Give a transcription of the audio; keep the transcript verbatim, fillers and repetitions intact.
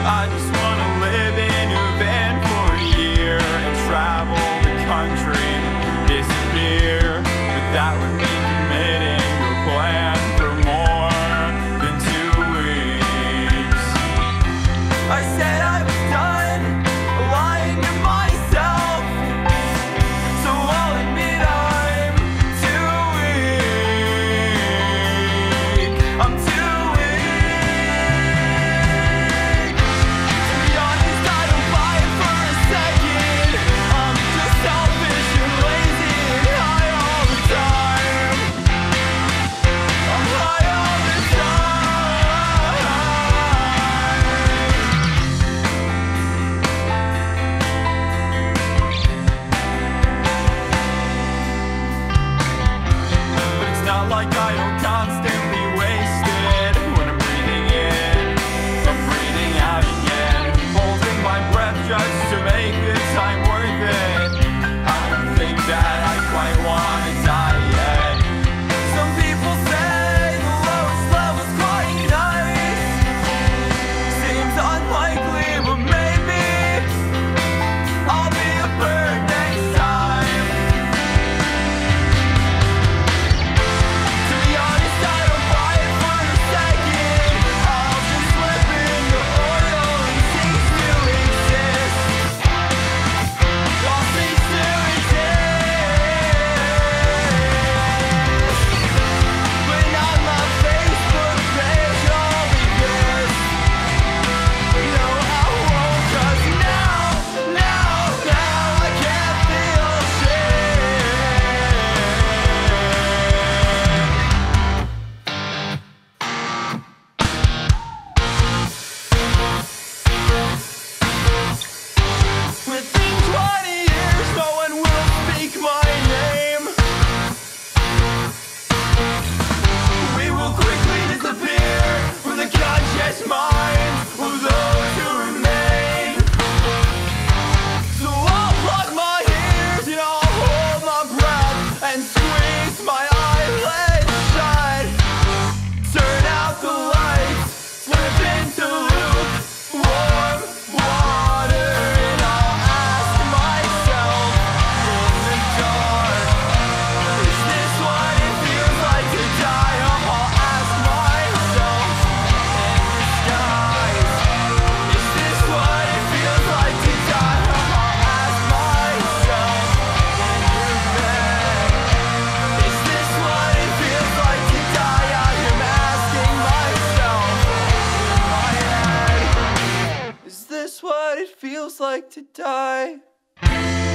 I just wanna live in a van for a year and travel the country, disappear. But that would mean committing to a plan for more than two weeks. I said I was done lying to myself, so I'll admit I'm too weak. I'm too weak. To be honest, I don't buy it for a second. I'm just selfish and lazy and high all the time. I'm high all the But it's not like I don't constantly waste it when I'm breathing in, I'm breathing out again, holding my breath just to make the time worth it. I don't think that I quite wanna die yet. Some people say the lowest level's quite nice. Seems unlikely, but maybe I'll be a bird next time. To be honest, I don't buy it for a second. I'll just slip in the oil and cease to exist. I'll cease to exist. But on my Facebook page, I'll be pissed. No, I won't, 'cause now, now, now I can't feel Within twenty years, no one will speak my name. We will quickly disappear from the conscious minds of those who remain. So I'll plug my ears and I'll hold my breath and squeeze my eyelids shut. Turn out the lights, slip into lukewarm water, and I'll ask myself in the dark, is this what it feels like to die? I'll ask myself in the skies, is this what it feels like to die? I'll ask myself in your bed, is this what it feels like to die? I am asking myself in my head, is this what it feels like to die?